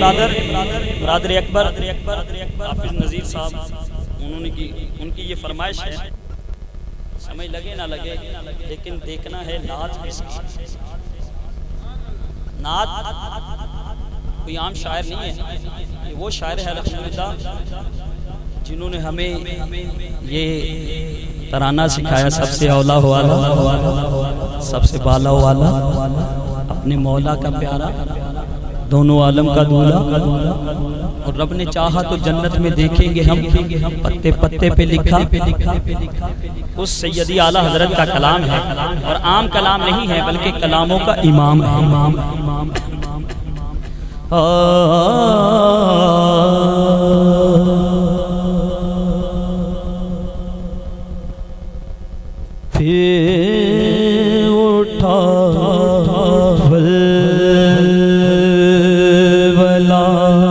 Brother Akbar हाफिज नज़ीर साहब, उनकी ये फरमाइश है, समय लगे ना लगे लेकिन देखना है नाज किसकी। नाज कोई आम शायर नहीं है, ये वो शायर है अल्हम्दुलिल्लाह जिन्होंने हमें ये तराना सिखाया, सबसे औला वाला, सबसे बाला वाला, अपने मौला का प्यारा, दोनों आलम का दूल्हा। और रब ने चाहा तो जन्नत में देखेंगे हम, पत्ते पत्ते पे लिखा उस सैयदी आला हजरत का कलाम है, और आम कलाम नहीं है बल्कि कलामों का इमाम है। फिर उठा वलवला,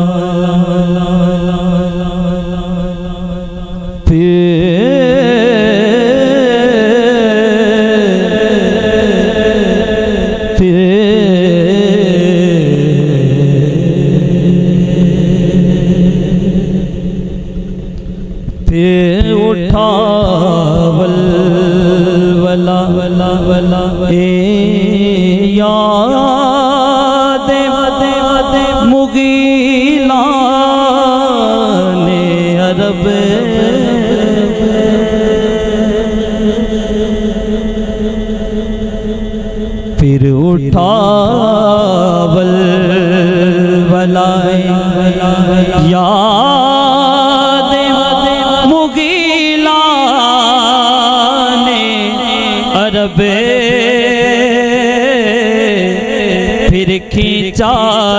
फिर उठा वलवला याद मुगीला ने अरब, फिर उठा वलवला याद मुगीला ने अरब, फिर खींचा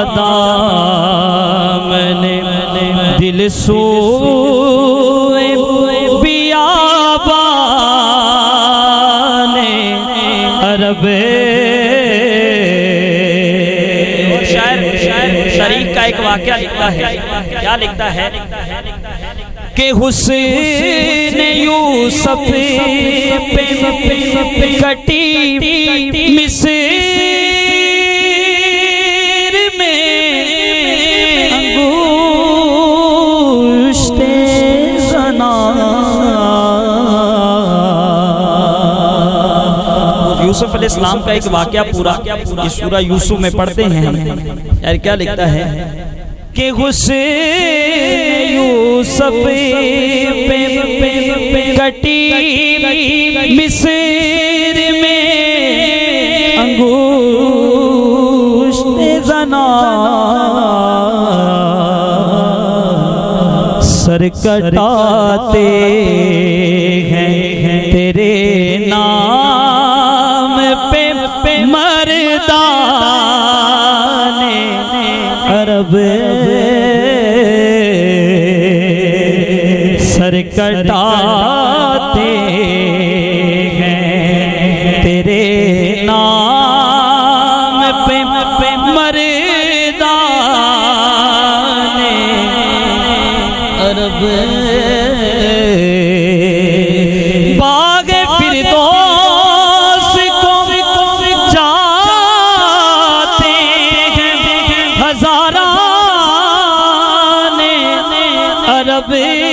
दामने दिल सोए बियाबाने अरब। शरीक का एक वाक़या लिखता है, क्या लिखता है कि हुस्न यूसुफ पे कटी मिस्र में अंगूष्ठे ज़ना। यूसुफ अलैहिस्सलाम का एक वाक़या पूरा इस सूरा यूसुफ में पढ़ते हैं यार। क्या लिखता है कि हुस्न यूसुफ पे कटी मिस्र में अंगूष्ठे ज़ना, सर कटाते हैं तेरे नाम पे मर्दाने अरब, सर कटाते हैं तेरे नाम पे मर्दाने अरब। बाग फिरदौस को जाते हैं हज़ाराने अरब,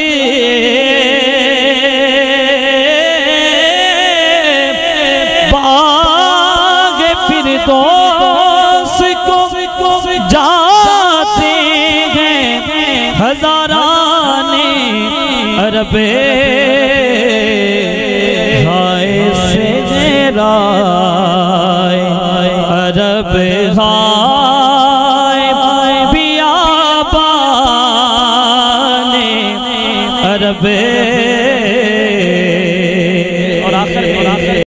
बाग फिरदौस को जाते हैं हज़ाराने अरब। हाय से राय अरब, हाय बियाबाने अरब।